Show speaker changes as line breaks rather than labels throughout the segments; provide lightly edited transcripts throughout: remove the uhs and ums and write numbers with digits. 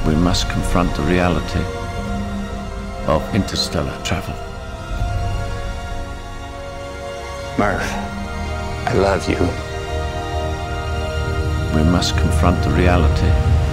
We must confront the reality of interstellar travel.
Murph, I love you.
We must confront the reality.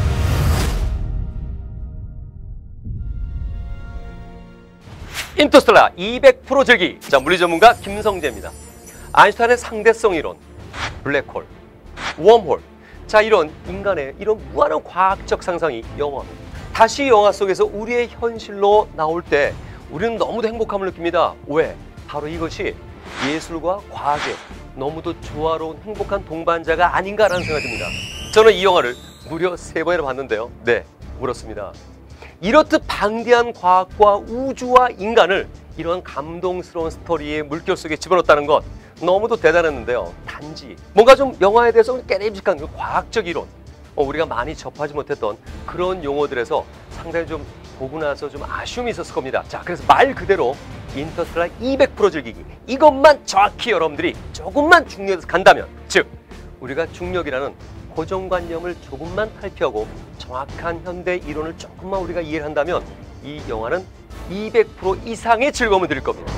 인터스텔라 200% 즐기. 자, 물리 전문가 김성재입니다. 아인슈타인의 상대성 이론, 블랙홀, 웜홀. 자, 이런 인간의 이런 무한한 과학적 상상이 영화. 다시 영화 속에서 우리의 현실로 나올 때 우리는 너무도 행복함을 느낍니다. 왜? 바로 이것이 예술과 과학의 너무도 조화로운 행복한 동반자가 아닌가라는 생각이 듭니다. 저는 이 영화를 무려 3번이나 봤는데요. 네, 울었습니다. 이렇듯 방대한 과학과 우주와 인간을 이런 감동스러운 스토리의 물결 속에 집어넣었다는 것 너무도 대단했는데요. 단지 뭔가 좀 영화에 대해서 깨름직한 그 과학적 이론, 우리가 많이 접하지 못했던 그런 용어들에서 상당히 좀 보고 나서 좀 아쉬움이 있었을 겁니다. 자, 그래서 말 그대로 인터스텔라 200% 즐기기. 이것만 정확히 여러분들이 조금만 중력에서 간다면, 즉 우리가 중력이라는 고정관념을 조금만 탈피하고 정확한 현대 이론을 조금만 우리가 이해를 한다면 이 영화는 200% 이상의 즐거움을 드릴 겁니다.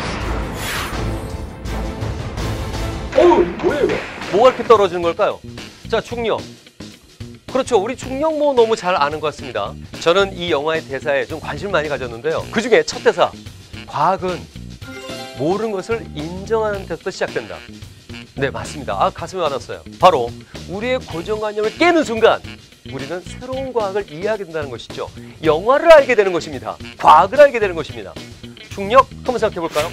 뭐예요 이거? 뭐가 이렇게 떨어지는 걸까요? 자, 중력. 그렇죠. 우리 중력 뭐 너무 잘 아는 것 같습니다. 저는 이 영화의 대사에 좀 관심을 많이 가졌는데요. 그중에 첫 대사, 과학은 모르는 것을 인정하는 데서부터 시작된다. 네, 맞습니다. 아, 가슴에 와닿았어요. 바로 우리의 고정관념을 깨는 순간 우리는 새로운 과학을 이해하게 된다는 것이죠. 영화를 알게 되는 것입니다. 과학을 알게 되는 것입니다. 중력 한번 생각해 볼까요?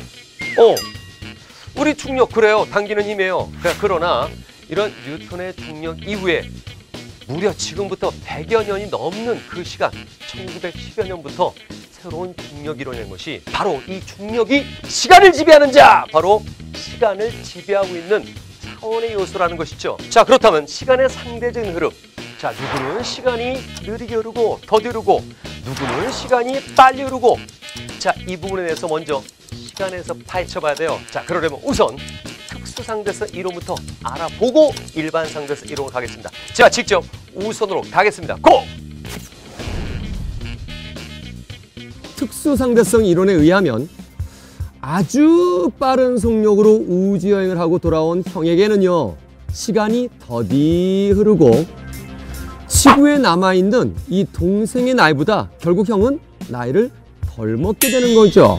우리 중력 그래요. 당기는 힘이에요. 그러나 이런 뉴턴의 중력 이후에 무려 지금부터 100여 년이 넘는 그 시간, 1910여 년부터 새로운 중력 이론이 낸 것이 바로 이 중력이 시간을 지배하는 자! 바로 시간을 지배하고 있는 차원의 요소라는 것이죠. 자, 그렇다면 시간의 상대적인 흐름. 자, 누구는 시간이 느리게 흐르고 더디르고 누구는 시간이 빨리 흐르고. 자, 이 부분에 대해서 먼저 시간에서 파헤쳐봐야 돼요. 자, 그러려면 우선 특수상대성 이론부터 알아보고 일반 상대성 이론으로 가겠습니다. 제가 직접 우선으로 가겠습니다. 고!
특수상대성 이론에 의하면 아주 빠른 속력으로 우주여행을 하고 돌아온 형에게는요, 시간이 더디 흐르고 지구에 남아있는 이 동생의 나이보다 결국 형은 나이를 덜 먹게 되는 거죠.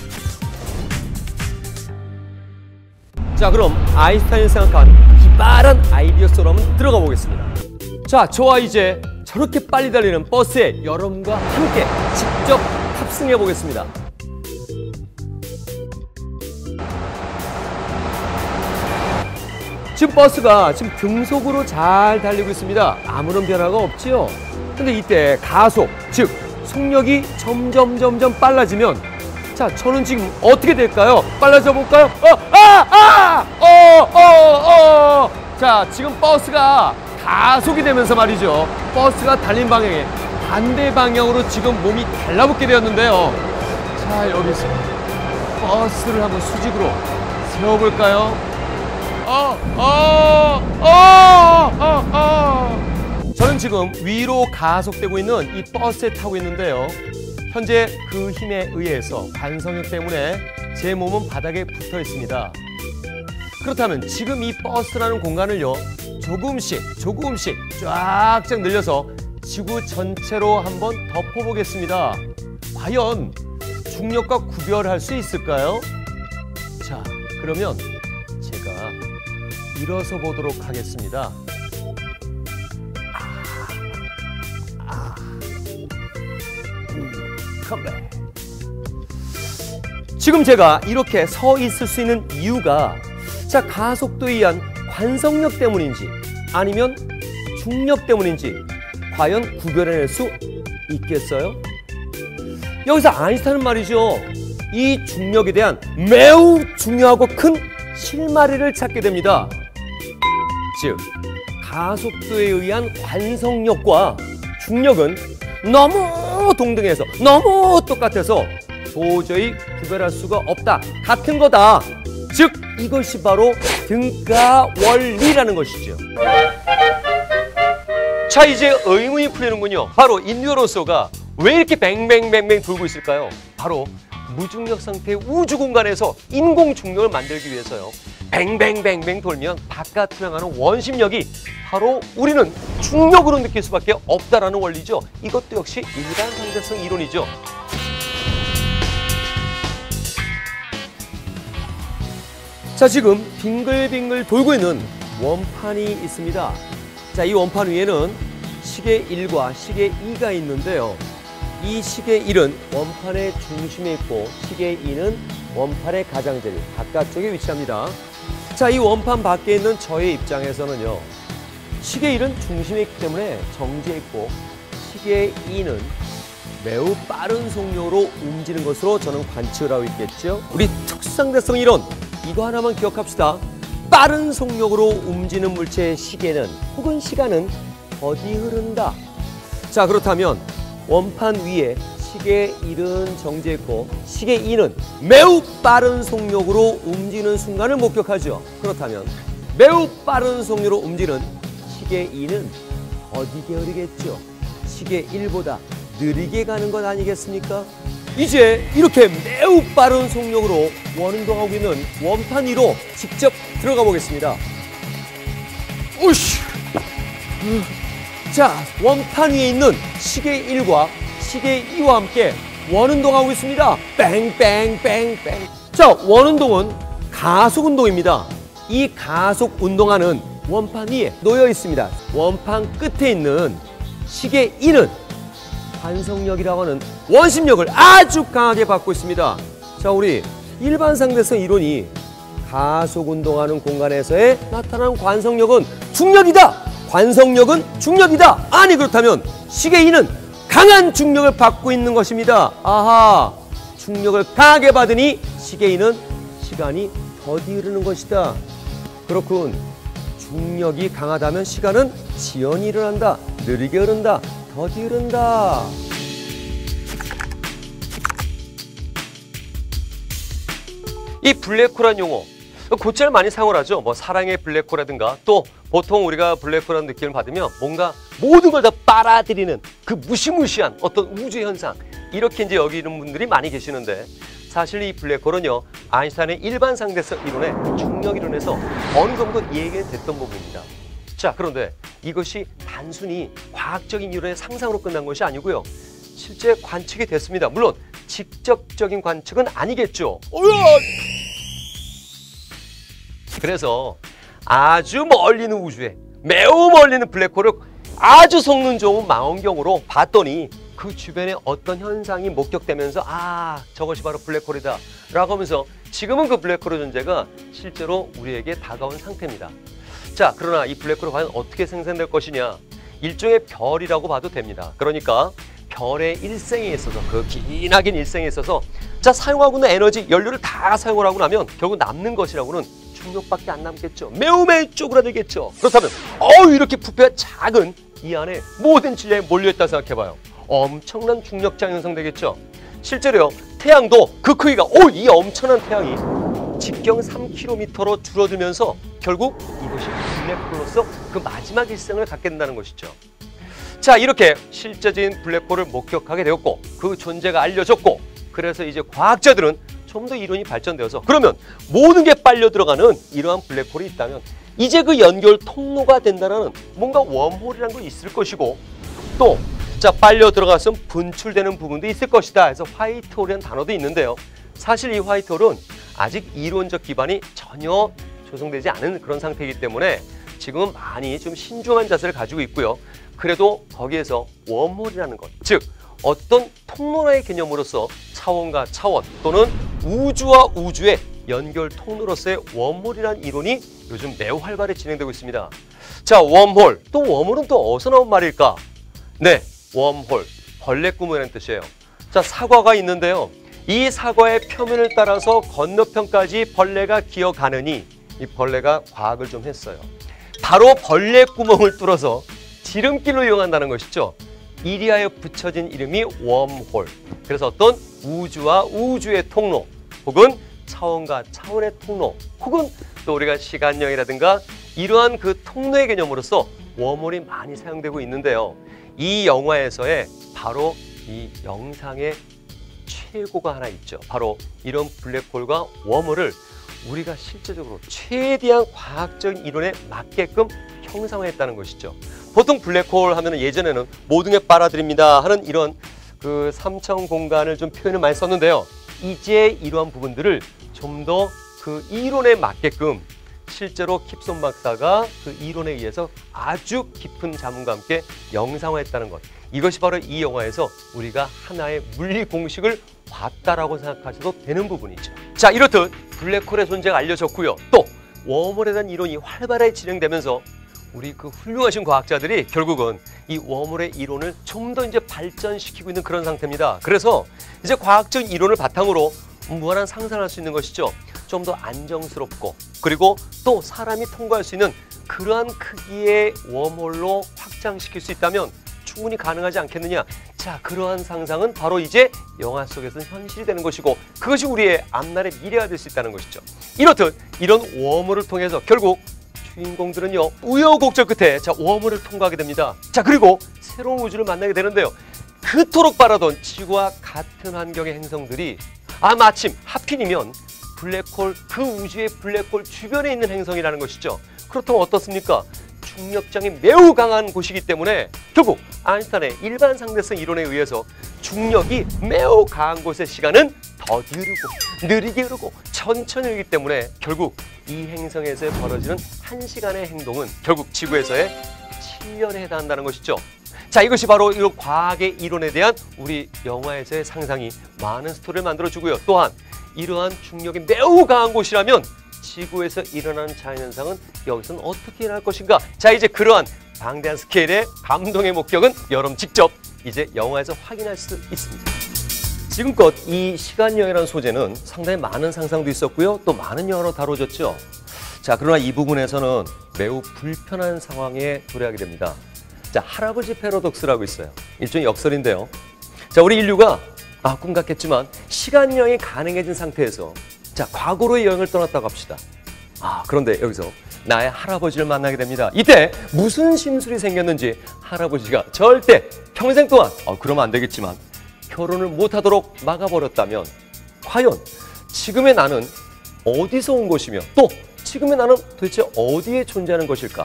자, 그럼 아인슈타인이 생각한 기발한 아이디어 속으로 한번 들어가 보겠습니다. 자, 저와 이제 저렇게 빨리 달리는 버스에 여러분과 함께 직접 탑승해 보겠습니다. 지금 버스가 지금 등속으로 잘 달리고 있습니다. 아무런 변화가 없지요. 근데 이때 가속, 즉 속력이 점점 빨라지면, 자, 저는 지금 어떻게 될까요? 빨라져 볼까요? 자, 지금 버스가 가속이 되면서 말이죠. 버스가 달린 방향에 반대 방향으로 지금 몸이 달라붙게 되었는데요. 자, 여기서 버스를 한번 수직으로 세워볼까요? 저는 지금 위로 가속되고 있는 이 버스에 타고 있는데요. 현재 그 힘에 의해서 관성력 때문에 제 몸은 바닥에 붙어 있습니다. 그렇다면 지금 이 버스라는 공간을요, 조금씩 쫙쫙 늘려서 지구 전체로 한번 덮어보겠습니다. 과연 중력과 구별할 수 있을까요? 자, 그러면 제가 일어서 보도록 하겠습니다. 컴백. 지금 제가 이렇게 서 있을 수 있는 이유가, 자, 가속도에 의한 관성력 때문인지 아니면 중력 때문인지 과연 구별해낼 수 있겠어요? 여기서 아인슈타인은 말이죠, 이 중력에 대한 매우 중요하고 큰 실마리를 찾게 됩니다. 즉, 가속도에 의한 관성력과 중력은 너무 동등해서, 너무 똑같아서 도저히 구별할 수가 없다, 같은 거다. 즉, 이것이 바로 등가 원리라는 것이죠. 자, 이제 의문이 풀리는군요. 바로 인류로서가 왜 이렇게 뱅뱅뱅뱅 돌고 있을까요? 바로 무중력 상태의 우주 공간에서 인공 중력을 만들기 위해서요. 뱅뱅뱅뱅 돌면 바깥으로 향하는 원심력이 바로 우리는 중력으로 느낄 수밖에 없다라는 원리죠. 이것도 역시 일반 상대성 이론이죠. 자, 지금 빙글빙글 돌고 있는 원판이 있습니다. 자, 이 원판 위에는 시계 1과 시계 2가 있는데요. 이 시계 1은 원판의 중심에 있고 시계 2는 원판의 가장자리 바깥쪽에 위치합니다. 자, 이 원판 밖에 있는 저의 입장에서는요. 시계 1은 중심에 있기 때문에 정지해 있고 시계 2는 매우 빠른 속력으로 움직이는 것으로 저는 관측을 하고 있겠죠. 우리 특수상대성 이론 이거 하나만 기억합시다. 빠른 속력으로 움직이는 물체의 시계는 혹은 시간은 더디 흐른다. 자, 그렇다면 원판 위에 시계 1은 정지했고 시계 2는 매우 빠른 속력으로 움직이는 순간을 목격하죠. 그렇다면 매우 빠른 속력으로 움직이는 시계 2는 더디게 흐르겠죠. 시계 1보다 느리게 가는 것 아니겠습니까? 이제 이렇게 매우 빠른 속력으로 원운동하고 있는 원판 위로 직접 들어가 보겠습니다. 오씨! 자, 원판 위에 있는 시계 1과 시계 2와 함께 원운동하고 있습니다. 뺑뺑뺑뺑. 자, 원운동은 가속 운동입니다. 이 가속 운동하는 원판 위에 놓여 있습니다. 원판 끝에 있는 시계 2는 관성력이라고 하는 원심력을 아주 강하게 받고 있습니다. 자, 우리 일반 상대성 이론이 가속 운동하는 공간에서의 나타나는 관성력은 중력이다. 관성력은 중력이다. 아니, 그렇다면 시계 2는 강한 중력을 받고 있는 것입니다. 아하, 중력을 강하게 받으니 시계 2는 시간이 더디 흐르는 것이다. 그렇군. 중력이 강하다면 시간은 지연이 일어난다. 느리게 흐른다. 더디 흐른다. 이 블랙홀이라는 용어 곧잘 많이 사용을 하죠. 뭐 사랑의 블랙홀이라든가 또 보통 우리가 블랙홀이라는 느낌을 받으면 뭔가 모든 걸 다 빨아들이는 그 무시무시한 어떤 우주 현상 이렇게 이제 여기는 분들이 많이 계시는데 사실 이 블랙홀은요 아인슈타인의 일반 상대성 이론의 중력 이론에서 어느 정도 얘기됐던 부분입니다. 자, 그런데 이것이 단순히 과학적인 이론의 상상으로 끝난 것이 아니고요. 실제 관측이 됐습니다. 물론 직접적인 관측은 아니겠죠. 그래서 아주 멀리 있는 우주에 매우 멀리 있는 블랙홀을 아주 성능 좋은 망원경으로 봤더니 그 주변에 어떤 현상이 목격되면서 아, 저것이 바로 블랙홀이다 라고 하면서 지금은 그 블랙홀의 존재가 실제로 우리에게 다가온 상태입니다. 자, 그러나 이 블랙홀이 과연 어떻게 생성될 것이냐, 일종의 별이라고 봐도 됩니다. 그러니까 별의 일생에 있어서 그 기나긴 일생에 있어서 자, 사용하고 있는 에너지, 연료를 다 사용을 하고 나면 결국 남는 것이라고는 중력밖에 안 남겠죠. 매우 쪼그라들겠죠. 그렇다면 이렇게 부피가 작은 이 안에 모든 질량이 몰려있다 생각해봐요. 엄청난 중력장 형성되겠죠. 실제로요, 태양도 그 크기가 이 엄청난 태양이 직경 3km로 줄어들면서 결국 이것이 블랙홀로서 그 마지막 일생을 갖게 된다는 것이죠. 자, 이렇게 실제적인 블랙홀을 목격하게 되었고 그 존재가 알려졌고 그래서 이제 과학자들은 좀 더 이론이 발전되어서 그러면 모든 게 빨려 들어가는 이러한 블랙홀이 있다면 이제 그 연결 통로가 된다는 뭔가 웜홀이라는 거 있을 것이고 또 자, 빨려 들어가서 분출되는 부분도 있을 것이다 해서 화이트홀이라는 단어도 있는데요. 사실 이 화이트홀은 아직 이론적 기반이 전혀 조성되지 않은 그런 상태이기 때문에 지금은 많이 좀 신중한 자세를 가지고 있고요. 그래도 거기에서 웜홀이라는 것, 즉 어떤 통로의 개념으로서 차원과 차원 또는 우주와 우주의 연결 통로로서의 웜홀이라는 이론이 요즘 매우 활발히 진행되고 있습니다. 자, 웜홀, 또 웜홀은 또 어디서 나온 말일까? 네, 웜홀, 벌레구멍이라는 뜻이에요. 자, 사과가 있는데요. 이 사과의 표면을 따라서 건너편까지 벌레가 기어가느니 이 벌레가 과학을 좀 했어요. 바로 벌레구멍을 뚫어서 지름길로 이용한다는 것이죠. 이리하여 붙여진 이름이 웜홀. 그래서 어떤 우주와 우주의 통로 혹은 차원과 차원의 통로 혹은 또 우리가 시간여행이라든가 이러한 그 통로의 개념으로서 웜홀이 많이 사용되고 있는데요. 이 영화에서의 바로 이 영상의 최고가 하나 있죠. 바로 이런 블랙홀과 웜홀을 우리가 실제적으로 최대한 과학적인 이론에 맞게끔 형상화했다는 것이죠. 보통 블랙홀 하면 예전에는 모든 게 빨아들입니다 하는 이런 그 삼청 공간을 좀 표현을 많이 썼는데요. 이제 이러한 부분들을 좀 더 그 이론에 맞게끔 실제로 킵손 박사가 그 이론에 의해서 아주 깊은 자문과 함께 영상화했다는 것. 이것이 바로 이 영화에서 우리가 하나의 물리 공식을 봤다라고 생각하셔도 되는 부분이죠. 자, 이렇듯 블랙홀의 존재가 알려졌고요. 또 웜홀에 대한 이론이 활발하게 진행되면서 우리 그 훌륭하신 과학자들이 결국은 이 웜홀의 이론을 좀 더 이제 발전시키고 있는 그런 상태입니다. 그래서 이제 과학적 이론을 바탕으로 무한한 상상할 수 있는 것이죠. 좀 더 안정스럽고 그리고 또 사람이 통과할 수 있는 그러한 크기의 웜홀로 확장시킬 수 있다면 충분히 가능하지 않겠느냐. 자, 그러한 상상은 바로 이제 영화 속에서는 현실이 되는 것이고 그것이 우리의 앞날의 미래가 될 수 있다는 것이죠. 이렇듯 이런 웜홀을 통해서 결국 주인공들은요 우여곡절 끝에 자 웜홀을 통과하게 됩니다. 자, 그리고 새로운 우주를 만나게 되는데요. 그토록 바라던 지구와 같은 환경의 행성들이 마침 하필이면 블랙홀, 그 우주의 블랙홀 주변에 있는 행성이라는 것이죠. 그렇다면 어떻습니까? 중력장이 매우 강한 곳이기 때문에 결국 아인슈타인의 일반 상대성 이론에 의해서 중력이 매우 강한 곳의 시간은 더디 흐르고 느리게 흐르고 천천히 흐르기 때문에 결국 이 행성에서 벌어지는 1시간의 행동은 결국 지구에서의 7년에 해당한다는 것이죠. 자, 이것이 바로 이 과학의 이론에 대한 우리 영화에서의 상상이 많은 스토리를 만들어주고요. 또한 이러한 중력이 매우 강한 곳이라면 지구에서 일어나는 자연현상은 여기서는 어떻게 일어날 것인가. 자, 이제 그러한 방대한 스케일의 감동의 목격은 여러분 직접 이제 영화에서 확인할 수 있습니다. 지금껏 이 시간여행이라는 소재는 상당히 많은 상상도 있었고요. 또 많은 영화로 다뤄졌죠. 자, 그러나 이 부분에서는 매우 불편한 상황에 도래하게 됩니다. 자, 할아버지 패러독스라고 있어요. 일종의 역설인데요. 자, 우리 인류가 꿈 같겠지만 시간여행이 가능해진 상태에서 자, 과거로의 여행을 떠났다고 합시다. 그런데 여기서 나의 할아버지를 만나게 됩니다. 이때 무슨 심술이 생겼는지 할아버지가 절대 평생 동안 그러면 안 되겠지만 결혼을 못하도록 막아버렸다면 과연 지금의 나는 어디서 온 것이며 또 지금의 나는 도대체 어디에 존재하는 것일까?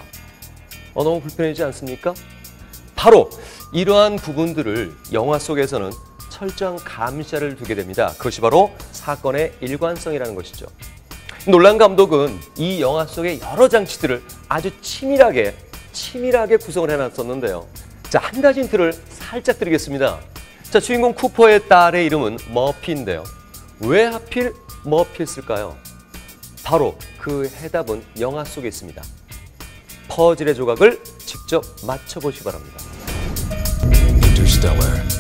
너무 불편하지 않습니까? 바로 이러한 부분들을 영화 속에서는 철저한 감시자를 두게 됩니다. 그것이 바로 사건의 일관성이라는 것이죠. 놀란 감독은 이 영화 속의 여러 장치들을 아주 치밀하게 구성을 해놨었는데요. 자, 한 가지 힌트를 살짝 드리겠습니다. 자, 주인공 쿠퍼의 딸의 이름은 머피인데요. 왜 하필 머피였을까요? 바로 그 해답은 영화 속에 있습니다. 퍼즐의 조각을 직접 맞춰보시기 바랍니다.
Interstellar.